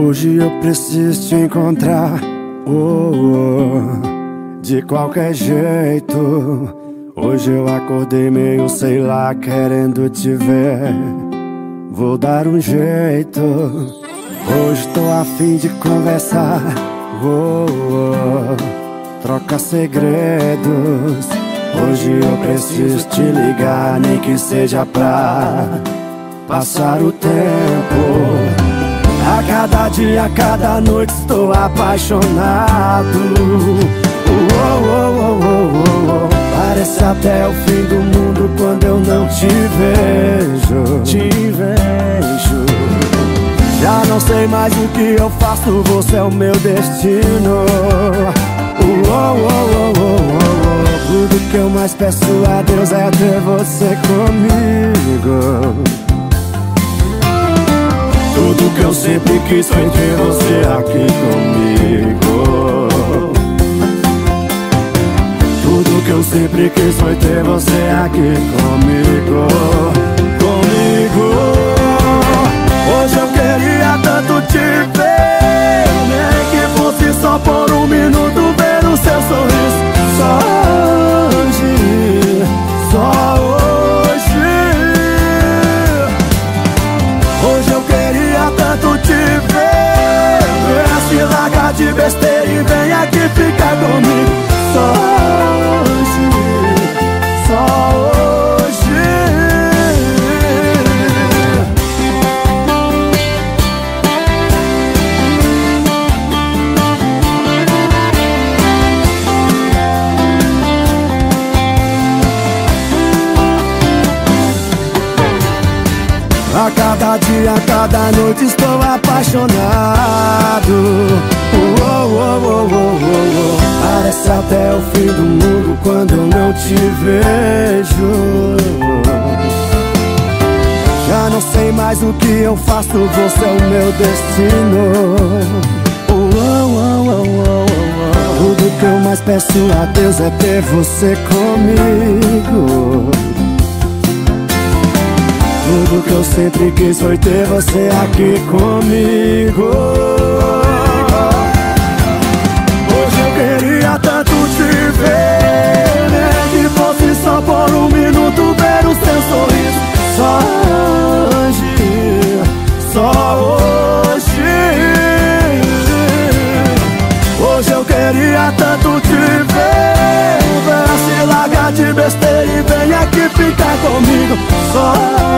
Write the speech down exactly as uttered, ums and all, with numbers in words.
Hoje eu preciso te encontrar, oh, oh, de qualquer jeito. Hoje eu acordei meio, sei lá, querendo te ver. Vou dar um jeito. Hoje tô a fim de conversar, oh, oh, trocar segredos. Hoje eu preciso te ligar, nem que seja pra passar o tempo. A cada dia, a cada noite estou apaixonado. Oh, oh, oh, oh, oh, oh. Parece até o fim do mundo quando eu não te vejo. Te vejo. Já não sei mais o que eu faço, você é o meu destino. Oh, oh, oh, oh, oh, oh. Tudo que eu mais peço a Deus é ter você comigo. Tudo que eu sempre quis foi ter você aqui comigo. Tudo que eu sempre quis foi ter você aqui comigo. Comigo. Hoje eu queria tanto te ver, nem que fosse só por um minuto ver o seu sorriso. Só hoje, só hoje. Hoje eu queria tanto te ver, se larga de besteira e vem aqui ficar comigo. Só hoje, só hoje. A cada dia, a cada noite estou apaixonado. Oh, oh, oh, oh, oh, oh. Parece até o fim do mundo quando eu não te vejo. Já não sei mais o que eu faço, você é o meu destino. Oh, oh, oh, oh, oh, oh. Tudo que eu mais peço a Deus é ter você comigo. Tudo que eu sempre quis foi ter você aqui comigo. Hoje eu queria tanto te ver, nem que fosse só por um minuto ver o seu sorriso. Só hoje, só hoje. Hoje eu queria tanto te ver, se largar de besteira e vem aqui ficar comigo. Só